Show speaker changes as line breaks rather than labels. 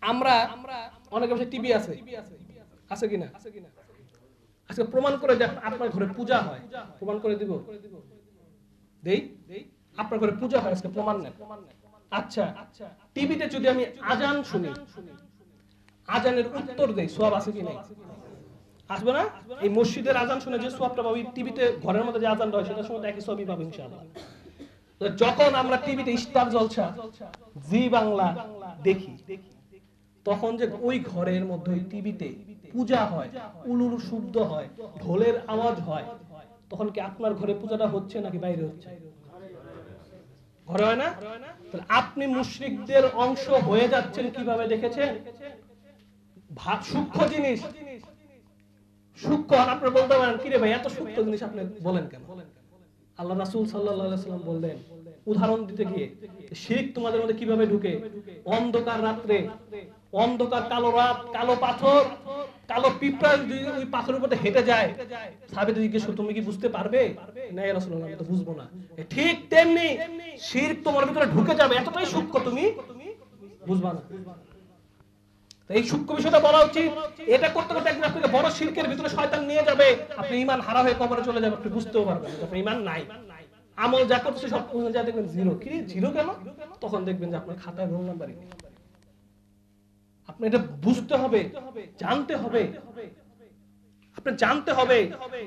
আমরা অনেকের কাছে টিভি আছে, আছে কিনা? আজকে প্রমাণ করে দেখেন আপনার ঘরে পূজা হয়, প্রমাণ করে দিব, দেই আপনার ঘরে পূজা হয়, আজকে প্রমাণ নেন। আচ্ছা, টিভিতে যদি আমি আজান শুনি, আজানের উত্তর দেই, সওয়াব আছে কি নাই? আসবে না? এই মসজিদের আজান শুনে যে সওয়াবটা পাবো, টিভিতে ঘরের মধ্যে যে আজানটা হয় সেটার সময় একই সওয়াবই পাবো ইনশাআল্লাহ। যখন আমরা টিভিতে স্টার জলসা, জি বাংলা দেখি, তখন যে ওই ঘরের মধ্যে ওই টিভিতে পূজা হয়, উলুর শব্দ হয়, ঢোলের আওয়াজ হয়, তখন কি আপনার ঘরে পূজাটা হচ্ছে নাকি বাইরে হচ্ছে? ঘরে হয় না? তাহলে আপনি মুশরিকদের অংশ হয়ে যাচ্ছেন কিভাবে দেখেছেন? সূক্ষ্ম জিনিস, সূক্ষ্ম। আপনারা বলতে পারেন কিরে ভাই এত সূক্ষ্ম জিনিস আপনি বলেন কেন? আল্লাহ রাসূল সাল্লাল্লাহু আলাইহি ওয়াসাল্লাম বললেন উদাহরণ দিতে গিয়ে, শিরক তোমাদের মধ্যে কিভাবে ঢুকে? অন্ধকার রাত্রে, অন্ধকার কালো রাত, কালো পাথর, কালো পিঁপড়া যদি ওই পাথরের উপরে হেঁটে যায়, সাহাবীদের জিজ্ঞেস করল তুমি কি বুঝতে পারবে? না ইয়া রাসূলুল্লাহ, আমি তো বুঝবো না। ঠিক তেমনি শিরক তোমার ভিতরে ঢুকে যাবে, এতটাই সূক্ষ্ম তুমি বুঝবা না। এই সূক্ষ্ম বিষয়টা বলা উচিত। এটা করতে করতে একদিন আপনাকে বড় শিরকের ভিতরে শয়তান নিয়ে যাবে, আপনি ঈমান হারা হয়ে কবরে চলে যাবেন, আপনি বুঝতেও পারবেন না আপনার ঈমান নাই। আমল যা করতেছে সব যা দেখবেন জিরো। কি জিরো কেন? তখন দেখবেন যে আপনার খাতায় রোল নাম্বারই নেই। আপনি এটা বুঝতে হবে, জানতে হবে, আপনি জানতে হবে